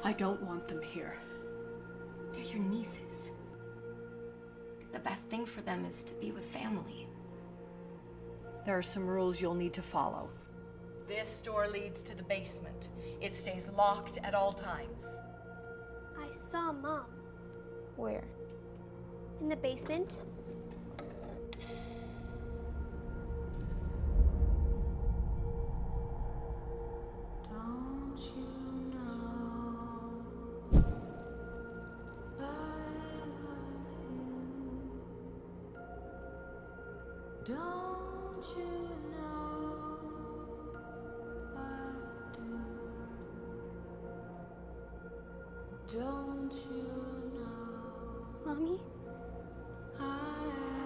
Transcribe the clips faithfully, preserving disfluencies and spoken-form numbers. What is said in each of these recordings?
I don't want them here. They're your nieces. The best thing for them is to be with family. There are some rules you'll need to follow. This door leads to the basement. It stays locked at all times. I saw Mom. Where? In the basement. Don't you know I love you? Don't you know I do? Don't you know Mommy? I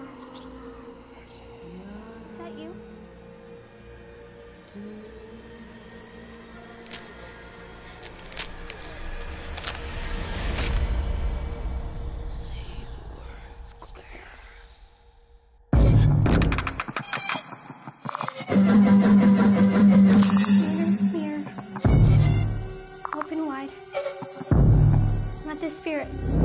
Is that you? do? Mirror, mirror. Open wide. Let the spirit